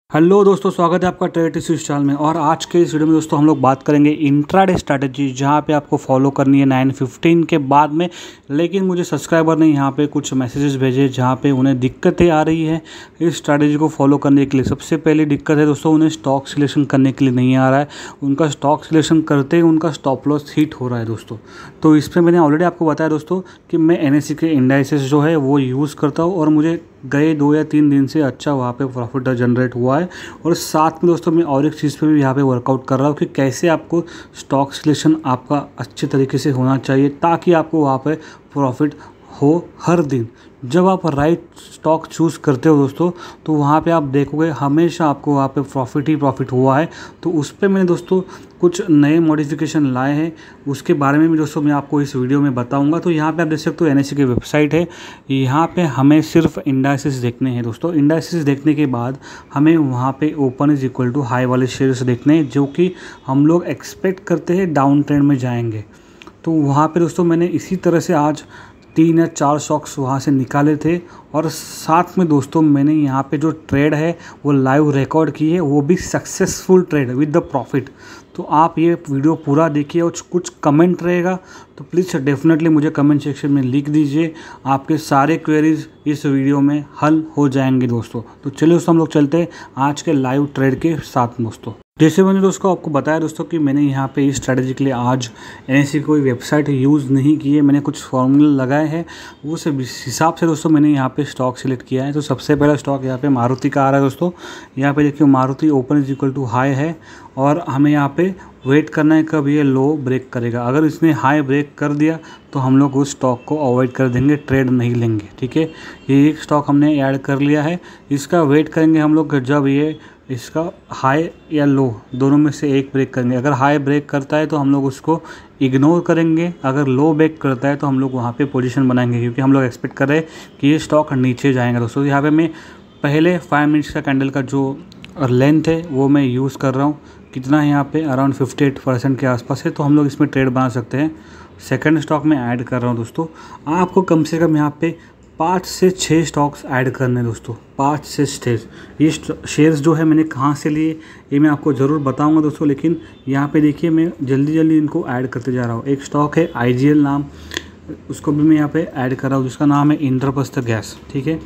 Hello दोस्तों, स्वागत है आपका ट्रेड टिप्स चैनल में। और आज के इस वीडियो में दोस्तों हम लोग बात करेंगे इंट्राडे स्ट्रैटेजी, जहां पे आपको फॉलो करनी है 9:15 के बाद में। लेकिन मुझे सब्सक्राइबर ने यहां पे कुछ मैसेजेस भेजे जहां पे उन्हें दिक्कतें आ रही है इस स्ट्रैटेजी को फॉलो करने के लिए। सबसे पहली दिक्कत है दोस्तों, उन्हें स्टॉक सिलेक्शन करने के लिए नहीं आ रहा है। उनका स्टॉक सिलेक्शन करते ही उनका स्टॉप लॉस हिट हो रहा है दोस्तों। तो इस पर मैंने ऑलरेडी आपको बताया दोस्तों कि मैं NSE के इंडाइसेस जो है वो यूज़ करता हूँ और मुझे गए 2 या 3 दिन से अच्छा वहाँ पे प्रॉफिट जनरेट हुआ है। और साथ में दोस्तों मैं और एक चीज़ पे भी यहाँ पे वर्कआउट कर रहा हूँ कि कैसे आपको स्टॉक सिलेक्शन आपका अच्छे तरीके से होना चाहिए ताकि आपको वहाँ पे प्रॉफिट हो हर दिन। जब आप राइट स्टॉक चूज़ करते हो दोस्तों, तो वहाँ पे आप देखोगे हमेशा आपको वहाँ पे प्रॉफिट ही प्रॉफिट हुआ है। तो उस पर मैंने दोस्तों कुछ नए मॉडिफिकेशन लाए हैं, उसके बारे में भी दोस्तों मैं आपको इस वीडियो में बताऊंगा। तो यहाँ पे आप देख सकते हो NSE की वेबसाइट है। यहाँ पे हमें सिर्फ इंडाइसेस देखने हैं दोस्तों। इंडाइसेस देखने के बाद हमें वहाँ पे open is equal to high वाले शेयर्स देखने हैं जो कि हम लोग एक्सपेक्ट करते हैं डाउन ट्रेंड में जाएंगे। तो वहाँ पे दोस्तों मैंने इसी तरह से आज 3 या 4 स्टॉक्स वहाँ से निकाले थे। और साथ में दोस्तों मैंने यहाँ पे जो ट्रेड है वो लाइव रिकॉर्ड की है, वो भी successful trade with the profit. तो आप ये वीडियो पूरा देखिए और कुछ कमेंट रहेगा तो प्लीज़ डेफिनेटली मुझे कमेंट सेक्शन में लिख दीजिए। आपके सारे क्वेरीज इस वीडियो में हल हो जाएंगे दोस्तों। तो चलिए दोस्तों हम लोग चलते हैं आज के लाइव ट्रेड के साथ दोस्तों। जैसे मैंने दोस्तों आपको बताया दोस्तों कि मैंने यहाँ पे इस स्ट्रैटेजी के लिए आज NSE की कोई वेबसाइट यूज़ नहीं की है। मैंने कुछ फॉर्मूला लगाए हैं, वो सब हिसाब से दोस्तों मैंने यहाँ पे स्टॉक सिलेक्ट किया है। तो सबसे पहला स्टॉक यहाँ पे मारुति का आ रहा है दोस्तों। यहाँ पे देखिए Maruti open is equal to high है और हमें यहाँ पे वेट करना है कब ये लो ब्रेक करेगा। अगर इसने हाई ब्रेक कर दिया तो हम लोग उस स्टॉक को अवॉइड कर देंगे, ट्रेड नहीं लेंगे। ठीक है, ये एक स्टॉक हमने ऐड कर लिया है। इसका वेट करेंगे हम लोग जब ये इसका हाई या लो दोनों में से एक ब्रेक करेंगे। अगर हाई ब्रेक करता है तो हम लोग उसको इग्नोर करेंगे, अगर लो ब्रेक करता है तो हम लोग वहाँ पे पोजीशन बनाएंगे, क्योंकि हम लोग एक्सपेक्ट कर रहे हैं कि ये स्टॉक नीचे जाएगा दोस्तों। यहाँ पे मैं पहले 5 मिनट्स का कैंडल का जो लेंथ है वो मैं यूज़ कर रहा हूँ। कितना है यहाँ पे, अराउंड 58% के आसपास है। तो हम लोग इसमें ट्रेड बना सकते हैं। सेकंड स्टॉक में ऐड कर रहा हूँ दोस्तों। आपको कम से कम यहाँ पे 5 से 6 स्टॉक्स ऐड करने दोस्तों, 5 से 6। ये शेयर्स जो है मैंने कहाँ से लिए ये मैं आपको ज़रूर बताऊंगा दोस्तों। लेकिन यहाँ पे देखिए मैं जल्दी जल्दी इनको ऐड करते जा रहा हूँ। एक स्टॉक है IGL नाम, उसको भी मैं यहाँ पे ऐड कर रहा हूँ, जिसका नाम है इंद्रप्रस्थ गैस। ठीक है,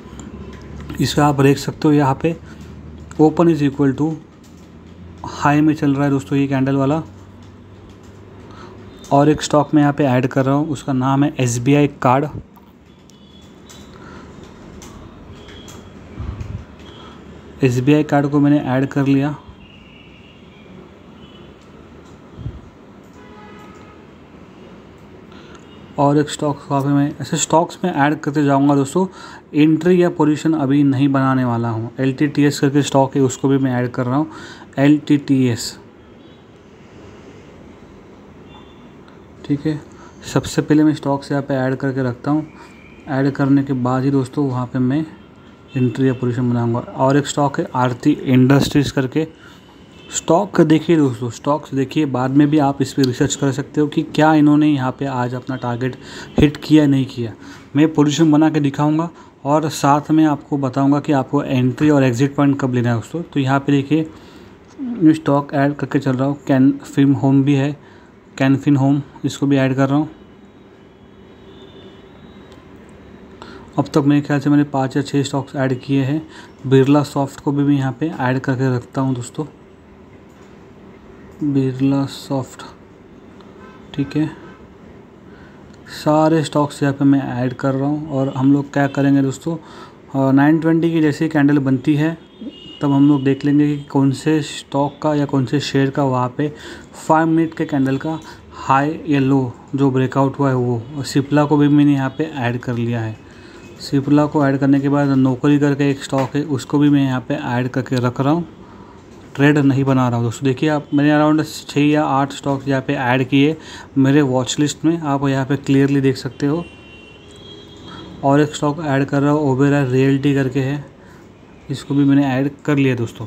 इसका आप देख सकते हो यहाँ पे open is equal to high में चल रहा है दोस्तों ये कैंडल वाला। और एक स्टॉक मैं यहाँ पे ऐड कर रहा हूँ, उसका नाम है SBI कार्ड। SBI कार्ड को मैंने ऐड कर लिया। और एक स्टॉक पे मैं ऐसे स्टॉक्स में ऐड करते जाऊंगा दोस्तों। एंट्री या पोजीशन अभी नहीं बनाने वाला हूँ। LTTS करके स्टॉक है, उसको भी मैं ऐड कर रहा हूँ, LTTS। ठीक है, सबसे पहले मैं स्टॉक्स यहाँ पे ऐड करके रखता हूँ। ऐड करने के बाद ही दोस्तों वहाँ पे मैं एंट्री या पोजीशन बनाऊंगा। और एक स्टॉक है आरती इंडस्ट्रीज करके। स्टॉक देखिए दोस्तों, स्टॉक्स देखिए, बाद में भी आप इस पर रिसर्च कर सकते हो कि क्या इन्होंने यहाँ पे आज अपना टारगेट हिट किया नहीं किया। मैं पोजीशन बना के दिखाऊंगा और साथ में आपको बताऊंगा कि आपको एंट्री और एग्जिट पॉइंट कब लेना है दोस्तों। तो यहाँ पे देखिए मैं स्टॉक ऐड करके चल रहा हूँ। कैनफिन होम भी है, कैनफिन होम, इसको भी ऐड कर रहा हूँ। अब तक मेरे ख्याल से मैंने 5 या 6 स्टॉक्स ऐड किए हैं। बिरला सॉफ्ट को भी मैं यहाँ पे ऐड करके रखता हूँ दोस्तों, बिरला सॉफ्ट। ठीक है, सारे स्टॉक्स यहाँ पे मैं ऐड कर रहा हूँ। और हम लोग क्या करेंगे दोस्तों, 920 की जैसे कैंडल बनती है तब हम लोग देख लेंगे कि कौन से स्टॉक का या कौन से शेयर का वहाँ पे 5 मिनट के कैंडल का हाई या लो जो ब्रेकआउट हुआ है वो। और सिप्ला को भी मैंने यहाँ पे ऐड कर लिया है। सिप्ला को ऐड करने के बाद नौकरी करके एक स्टॉक है, उसको भी मैं यहाँ पे ऐड करके रख रहा हूँ। ट्रेड नहीं बना रहा हूँ दोस्तों। देखिए आप, मैंने अराउंड 6 या 8 स्टॉक्स यहाँ पे ऐड किए मेरे वॉच लिस्ट में, आप यहाँ पे क्लियरली देख सकते हो। और एक स्टॉक ऐड कर रहा हूँ, ओबेरा रियल्टी करके है, इसको भी मैंने ऐड कर लिया दोस्तों।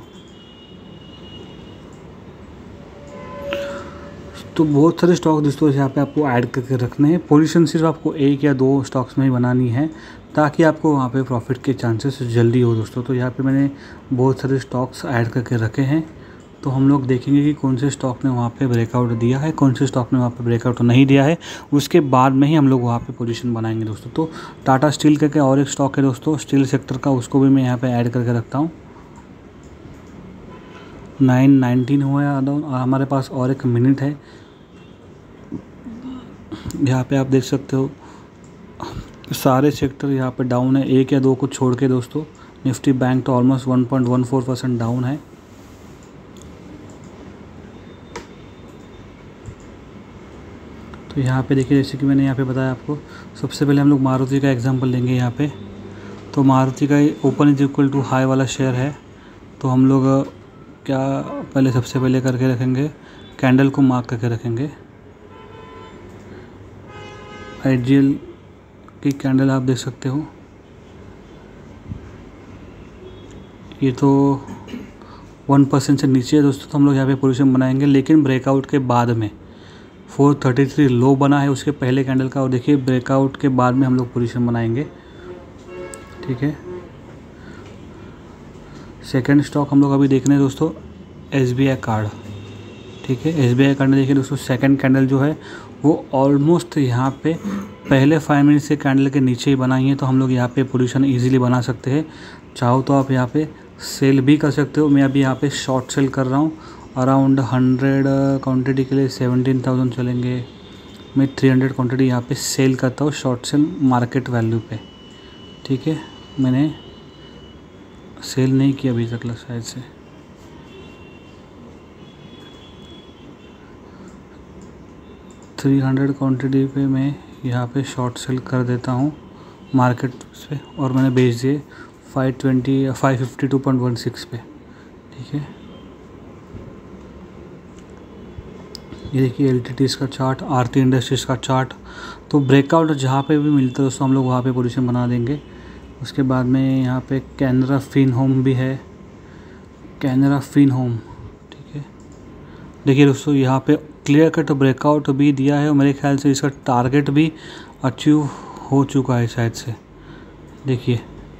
तो बहुत सारे स्टॉक दोस्तों यहाँ पे आपको ऐड करके रखने हैं। पोजीशन सिर्फ आपको 1 या 2 स्टॉक्स में ही बनानी है ताकि आपको वहाँ पे प्रॉफिट के चांसेस जल्दी हो दोस्तों। तो यहाँ पे मैंने बहुत सारे स्टॉक्स ऐड करके रखे हैं, तो हम लोग देखेंगे कि कौन से स्टॉक ने वहाँ पे ब्रेकआउट दिया है, कौन से स्टॉक ने वहाँ पे ब्रेकआउट नहीं दिया है, उसके बाद में ही हम लोग वहाँ पे पोजीशन बनाएंगे दोस्तों। तो टाटा स्टील करके और एक स्टॉक है दोस्तों स्टील सेक्टर का, उसको भी मैं यहाँ पे ऐड करके रखता हूँ। 919 हुआ है हमारे पास, और एक मिनट है। यहाँ पे आप देख सकते हो सारे सेक्टर यहाँ पे डाउन है, एक या दो को छोड़ के दोस्तों। निफ्टी बैंक तो ऑलमोस्ट 1.14% डाउन है। तो यहाँ पे देखिए, जैसे कि मैंने यहाँ पे बताया आपको, सबसे पहले हम लोग मारुति का एग्जांपल लेंगे यहाँ पे। तो मारुति का open is equal to high वाला शेयर है, तो हम लोग क्या पहले सबसे पहले करके रखेंगे, कैंडल को मार्क करके रखेंगे। IGL की कैंडल आप देख सकते हो, ये तो 1% से नीचे है दोस्तों, तो हम लोग यहाँ पे पोजीशन बनाएंगे। लेकिन ब्रेकआउट के बाद में 433 लो बना है उसके पहले कैंडल का, और देखिए ब्रेकआउट के बाद में हम लोग पोजीशन बनाएंगे, ठीक है। सेकंड स्टॉक हम लोग अभी देख रहे हैं दोस्तों SBI कार्ड, ठीक है। SBI कार्ड में देखिए दोस्तों सेकंड कैंडल जो है वो ऑलमोस्ट यहाँ पे पहले 5 मिनट से कैंडल के नीचे ही बनाई है, तो हम लोग यहाँ पे पोजीशन इजीली बना सकते हैं। चाहो तो आप यहाँ पे सेल भी कर सकते हो। मैं अभी यहाँ पे शॉर्ट सेल कर रहा हूँ, अराउंड 100 क्वांटिटी के लिए 17,000 चलेंगे। मैं 300 क्वांटिटी यहाँ पे सेल करता हूँ शॉर्ट सेल मार्केट वैल्यू पे, ठीक है। मैंने सेल नहीं किया अभी तक शायद से। $300 क्वांटिटी पे मैं यहाँ पे शॉर्ट सेल कर देता हूँ मार्केट पे, और मैंने बेच दिए 552.16 पे, ठीक है। ये देखिए LTTs का चार्ट, आरती इंडस्ट्रीज का चार्ट। तो ब्रेकआउट जहाँ पे भी मिलता है दोस्तों हम लोग वहाँ पे पोजीशन बना देंगे। उसके बाद में यहाँ पे कैनरा फिन होम भी है, कैनरा फिन होम, ठीक है। देखिए दोस्तों यहाँ पे क्लियर कट ब्रेकआउट भी दिया है, और मेरे ख्याल से इसका टारगेट भी अचीव हो चुका है शायद से। देखिए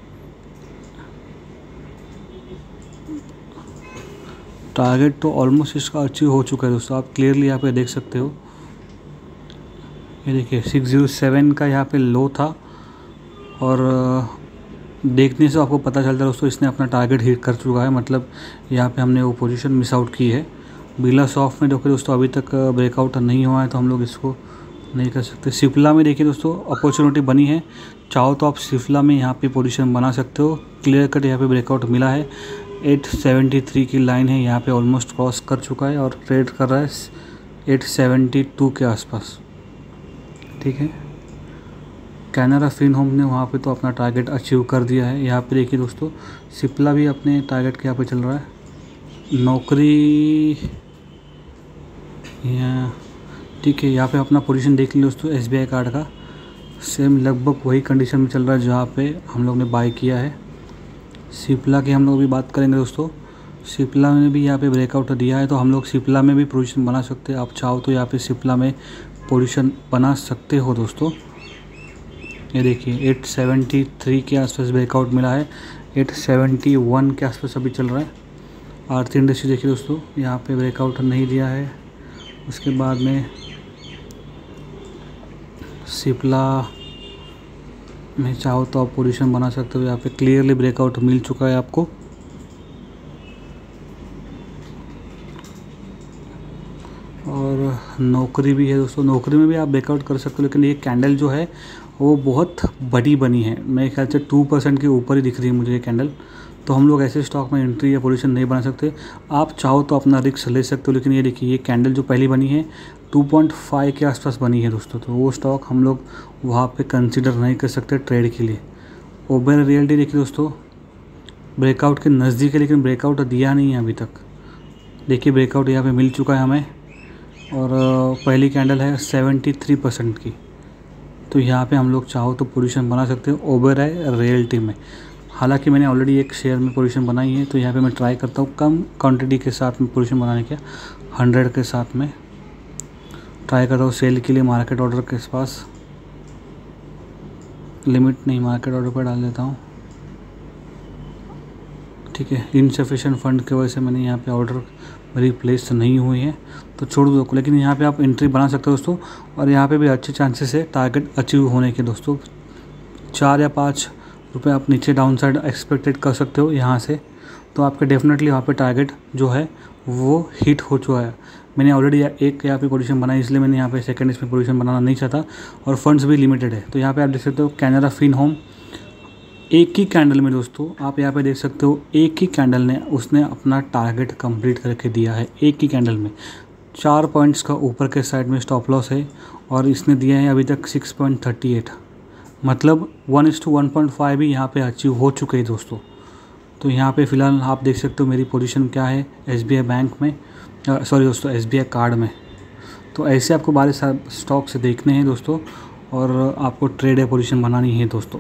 टारगेट तो ऑलमोस्ट इसका अचीव हो चुका है दोस्तों, आप क्लियरली यहाँ पे देख सकते हो। ये देखिए 607 का यहाँ पे लो था, और देखने से आपको पता चलता है दोस्तों इसने अपना टारगेट हिट कर चुका है, मतलब यहाँ पे हमने वो पोजीशन मिस आउट की है। बिरला सॉफ्ट में देखिए दोस्तों अभी तक ब्रेकआउट नहीं हुआ है, तो हम लोग इसको नहीं कर सकते। सिप्ला में देखिए दोस्तों अपॉर्चुनिटी बनी है, चाहो तो आप सिप्ला में यहाँ पे पोजीशन बना सकते हो। क्लियर कट यहाँ पे ब्रेकआउट मिला है, 873 की लाइन है यहाँ पे ऑलमोस्ट क्रॉस कर चुका है, और ट्रेड कर रहा है 872 के आसपास, ठीक है। कैनरा फिन होम ने वहाँ पे तो अपना टारगेट अचीव कर दिया है। यहाँ पे देखिए दोस्तों सिप्ला भी अपने टारगेट के यहाँ पे चल रहा है। नौकरी यहाँ, ठीक है। यहाँ पे अपना पोजीशन देख लीजिए दोस्तों SBI कार्ड का, सेम लगभग वही कंडीशन में चल रहा है जहाँ पे हम लोग ने बाय किया है। सिप्ला की हम लोग भी बात करेंगे दोस्तों। सिप्ला में भी यहाँ पे ब्रेकआउट दिया है, तो हम लोग सिप्ला में भी पोजीशन बना सकते हैं। आप चाहो तो यहाँ पे सिप्ला में पोजीशन बना सकते हो दोस्तों। ये देखिए 873 के आसपास ब्रेकआउट मिला है, 871 के आसपास अभी चल रहा है। आरती इंडस्ट्री देखिए दोस्तों यहाँ पे ब्रेकआउट नहीं दिया है। उसके बाद में सिप्ला में चाहो तो आप पोजीशन बना सकते हो, यहाँ पे क्लियरली ब्रेकआउट मिल चुका है आपको। और नौकरी भी है दोस्तों, नौकरी में भी आप ब्रेकआउट कर सकते हो, लेकिन ये कैंडल जो है वो बहुत बड़ी बनी है, मेरे ख्याल से 2% के ऊपर ही दिख रही है मुझे ये कैंडल। तो हम लोग ऐसे स्टॉक में एंट्री या पोजीशन नहीं बना सकते। आप चाहो तो अपना रिस्क ले सकते हो, लेकिन ये देखिए ये कैंडल जो पहली बनी है 2.5 के आसपास बनी है दोस्तों, तो वो स्टॉक हम लोग वहाँ पे कंसिडर नहीं कर सकते ट्रेड के लिए। ओबेर रियल्टी देखिए दोस्तों ब्रेकआउट के नज़दीक है, लेकिन ब्रेकआउट दिया नहीं है अभी तक। देखिए ब्रेकआउट यहाँ पे मिल चुका है हमें, और पहली कैंडल है 73% की, तो यहाँ पे हम लोग चाहो तो पोजीशन बना सकते हो ओबेर रियल्टी में। हालांकि मैंने ऑलरेडी एक शेयर में पोजीशन बनाई है, तो यहाँ पे मैं ट्राई करता हूँ कम क्वांटिटी के साथ में पोजीशन बनाने का, 100 के साथ में ट्राई करता हूँ सेल के लिए मार्केट ऑर्डर के पास। लिमिट नहीं, मार्केट ऑर्डर पर डाल देता हूँ। ठीक है, इनसफिशिएंट फंड की वजह से मैंने यहाँ पे ऑर्डर मेरी प्लेस नहीं हुई है तो छोड़ दो, लेकिन यहाँ पे आप एंट्री बना सकते हो दोस्तों। और यहाँ पे भी अच्छे चांसेस है टारगेट अचीव होने के दोस्तों। 4 या 5 रुपये आप नीचे डाउन साइड एक्सपेक्टेड कर सकते हो यहाँ से, तो आपके डेफिनेटली यहाँ पे टारगेट जो है वो हिट हो चुका है। मैंने ऑलरेडी एक यहाँ पे पोजीशन बनाई, इसलिए मैंने यहाँ पे सेकंड इसमें पोजीशन बनाना नहीं चाहता, और फंड्स भी लिमिटेड है। तो यहाँ पे आप देख सकते हो कैनरा फिन होम, एक ही कैंडल में दोस्तों आप यहाँ पे देख सकते हो, एक ही कैंडल ने उसने अपना टारगेट कंप्लीट करके दिया है। एक ही कैंडल में 4 पॉइंट्स का ऊपर के साइड में स्टॉप लॉस है, और इसने दिया है अभी तक 6.38, मतलब 1:1.5 भी यहाँ पे अचीव हो चुके हैं दोस्तों। तो यहाँ पे फ़िलहाल आप देख सकते हो मेरी पोजीशन क्या है SBI बैंक में, सॉरी दोस्तों SBI कार्ड में। तो ऐसे आपको बारे स्टॉक से देखने हैं दोस्तों, और आपको ट्रेड या पोजीशन बनानी है दोस्तों।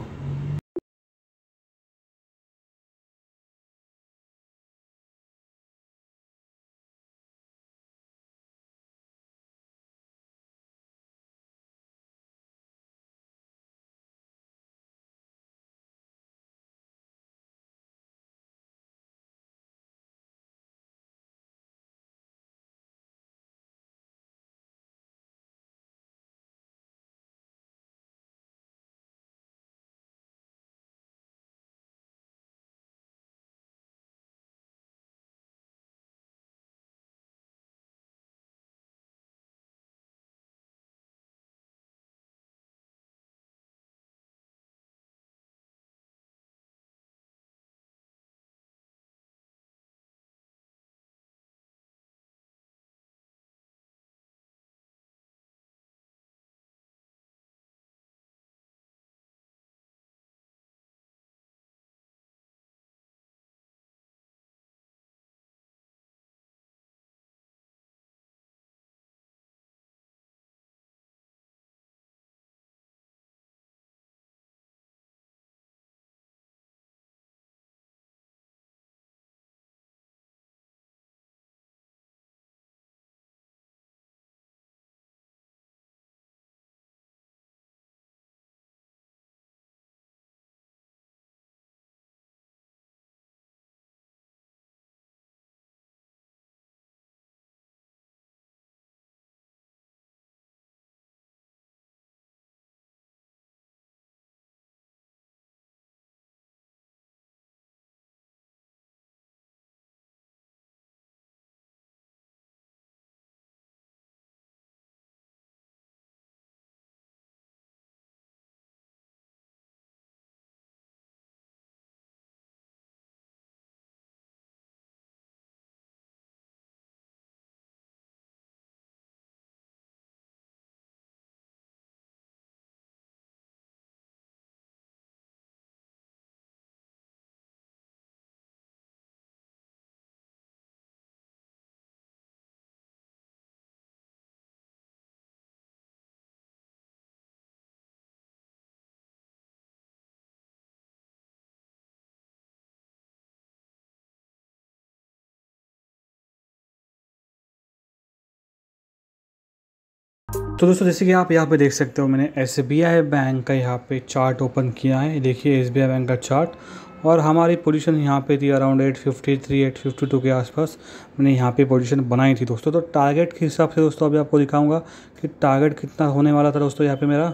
तो दोस्तों जैसे कि आप यहाँ पे देख सकते हो, मैंने SBI बैंक का यहाँ पे चार्ट ओपन किया है। देखिए SBI बैंक का चार्ट, और हमारी पोजीशन यहाँ पे थी अराउंड 853 852 के आसपास मैंने यहाँ पे पोजीशन बनाई थी दोस्तों। तो टारगेट के हिसाब से दोस्तों अभी आपको दिखाऊंगा कि टारगेट कितना होने वाला था दोस्तों। यहाँ पे मेरा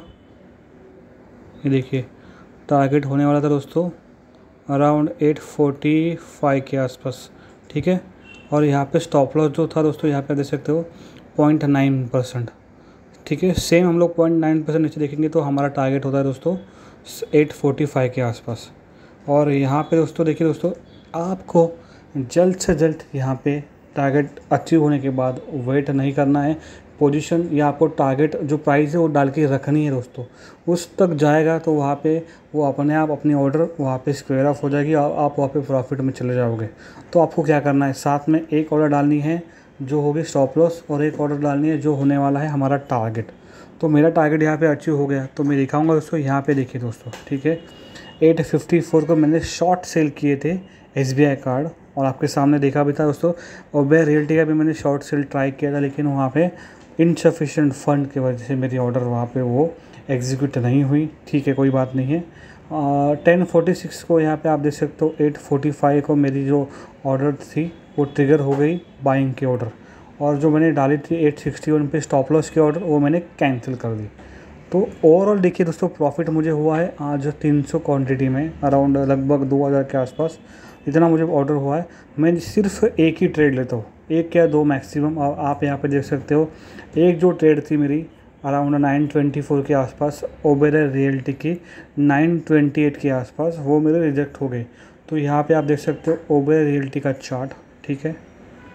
ये देखिए टारगेट होने वाला था दोस्तों अराउंड 845 के आसपास, ठीक है। और यहाँ पे स्टॉप लॉस जो था दोस्तों, यहाँ पे देख सकते हो 0.9%, ठीक है। सेम हम लोग 0.9% नीचे देखेंगे तो हमारा टारगेट होता है दोस्तों 845 के आसपास। और यहाँ पे दोस्तों देखिए दोस्तों, आपको जल्द से जल्द यहाँ पे टारगेट अचीव होने के बाद वेट नहीं करना है। पोजीशन या आपको टारगेट जो प्राइस है वो डाल के रखनी है दोस्तों। उस तक जाएगा तो वहाँ पे वो अपने आप अपनी ऑर्डर वहाँ पे स्क्वायर ऑफ हो जाएगी और आप वहाँ पे प्रॉफिट में चले जाओगे। तो आपको क्या करना है, साथ में एक ऑर्डर डालनी है जो होगी स्टॉप लॉस, और एक ऑर्डर डालनी है जो होने वाला है हमारा टारगेट। तो मेरा टारगेट यहाँ पे अचीव हो गया, तो मैं दिखाऊंगा दोस्तों। यहाँ पे देखिए दोस्तों, ठीक है, 854 को मैंने शॉर्ट सेल किए थे SBI कार्ड, और आपके सामने देखा भी था दोस्तों। और Uber रियल्टी का भी मैंने शॉर्ट सेल ट्राई किया था, लेकिन वहाँ पे इनसफिशिएंट फंड की वजह से मेरी ऑर्डर वहाँ पे वो एग्जीक्यूट नहीं हुई, ठीक है कोई बात नहीं है। 10:46 को यहाँ पे आप देख सकते हो 8:45 को मेरी जो ऑर्डर थी वो ट्रिगर हो गई बाइंग की ऑर्डर, और जो मैंने डाली थी 861 पे स्टॉप लॉस की ऑर्डर वो मैंने कैंसिल कर दी। तो ओवरऑल देखिए दोस्तों प्रॉफिट मुझे हुआ है आज 300 क्वांटिटी में, अराउंड लगभग 2000 के आसपास इतना मुझे ऑर्डर हुआ है। मैं सिर्फ एक ही ट्रेड लेता हूँ, एक या दो मैक्सिमम। और आप यहाँ पे देख सकते हो एक जो ट्रेड थी मेरी अराउंड 924 के आसपास, ओबेरॉय रियल्टी की 928 के आसपास, वो मेरे रिजेक्ट हो गए। तो यहाँ पे आप देख सकते हो ओबेरॉय रियल्टी का चार्ट, ठीक है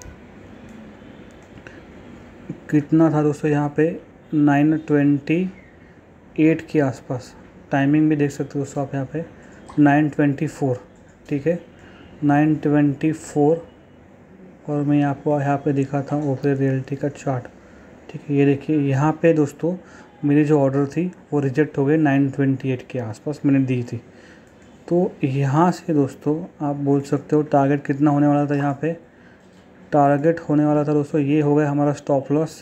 कितना था दोस्तों यहाँ पे 928 के आसपास। टाइमिंग भी देख सकते हो दोस्तों आप यहाँ पे 924, ठीक है 924। और मैं आपको यहाँ पे दिखा था ओबेरॉय रियल्टी का चार्ट, ठीक है ये देखिए यहाँ पे दोस्तों मेरी जो ऑर्डर थी वो रिजेक्ट हो गई 928 के आसपास मैंने दी थी। तो यहाँ से दोस्तों आप बोल सकते हो टारगेट कितना होने वाला था, यहाँ पे टारगेट होने वाला था दोस्तों ये हो गया हमारा स्टॉप लॉस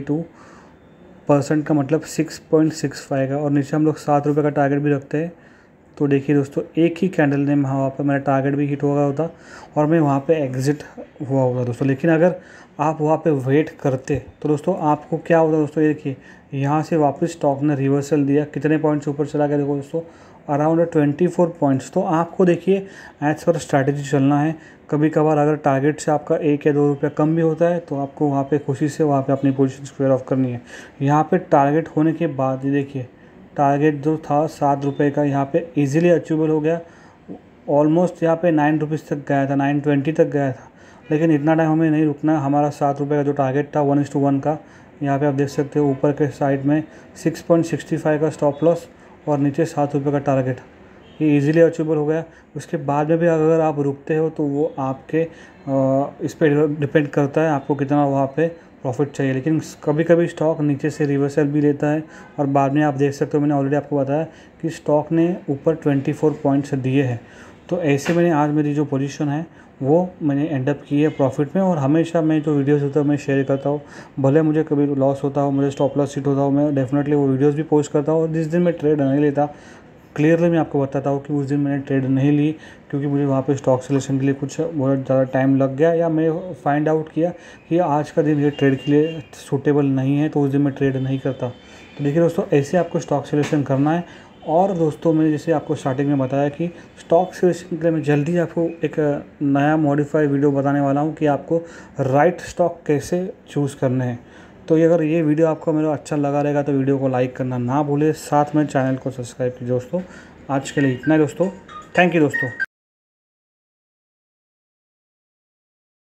72% का, मतलब 6.65 का, और नीचे हम लोग 7 रुपये का टारगेट भी रखते हैं। तो देखिए दोस्तों एक ही कैंडल ने वहाँ पर मेरा टारगेट भी हिट हो गया होता और मैं वहाँ पे एग्ज़िट हुआ होगा दोस्तों। लेकिन अगर आप वहाँ पे वेट करते तो दोस्तों आपको क्या होता दोस्तों, ये देखिए यहाँ से वापस स्टॉक ने रिवर्सल दिया, कितने पॉइंट्स ऊपर चला गया देखो दोस्तों, अराउंड 24 पॉइंट्स। तो आपको देखिए एज पर स्ट्रैटेजी चलना है। कभी कभार अगर टारगेट से आपका 1 या 2 रुपया कम भी होता है तो आपको वहाँ पे खुशी से वहाँ पे अपनी पोजीशन स्क्वेयर ऑफ करनी है। यहाँ पे टारगेट होने के बाद ये देखिए टारगेट जो था 7 रुपये का यहाँ पे इजीली अचीवेबल हो गया। ऑलमोस्ट यहाँ पे 9 रुपीज़ तक गया था, 920 तक गया था, लेकिन इतना टाइम हमें नहीं रुकना। हमारा 7 रुपये का जो टारगेट था 1:1 का, यहाँ पे आप देख सकते हो ऊपर के साइड में 6.65 का स्टॉप लॉस और नीचे 7 रुपये का टारगेट, ये इजीली अचीवेबल हो गया। उसके बाद में भी अगर आप रुकते हो तो वो आपके इस पर डिपेंड करता है आपको कितना वहाँ पे प्रॉफिट चाहिए। लेकिन कभी कभी स्टॉक नीचे से रिवर्सल भी लेता है और बाद में आप देख सकते हो मैंने ऑलरेडी आपको बताया कि स्टॉक ने ऊपर 24 पॉइंट्स दिए हैं। तो ऐसे मैंने आज मेरी जो पोजीशन है वो मैंने एंड अप की है प्रॉफिट में। और हमेशा मैं जो वीडियोस होता है मैं शेयर करता हूँ, भले मुझे कभी लॉस होता हो, मुझे स्टॉप लॉस हिट होता हो, मैं डेफिनेटली वो वीडियोस भी पोस्ट करता हूँ। और जिस दिन मैं ट्रेड नहीं लेता क्लियरली मैं आपको बताता हूँ कि उस दिन मैंने ट्रेड नहीं ली, क्योंकि मुझे वहाँ पे स्टॉक सिलेक्शन के लिए कुछ बहुत ज़्यादा टाइम लग गया, या मैं फाइंड आउट किया कि आज का दिन ये ट्रेड के लिए सूटेबल नहीं है, तो उस दिन मैं ट्रेड नहीं करता। तो देखिए दोस्तों ऐसे आपको स्टॉक सिलेक्शन करना है। और दोस्तों मैंने जैसे आपको स्टार्टिंग में बताया कि स्टॉक सिलेक्शन के लिए मैं जल्दी आपको एक नया मॉडिफाइड वीडियो बताने वाला हूँ कि आपको राइट स्टॉक कैसे चूज़ करने हैं। तो अगर ये वीडियो आपको मेरा अच्छा लगा रहेगा तो वीडियो को लाइक करना ना भूले, साथ में चैनल को सब्सक्राइब कीजिए दोस्तों। आज के लिए इतना है दोस्तों, थैंक यू दोस्तों।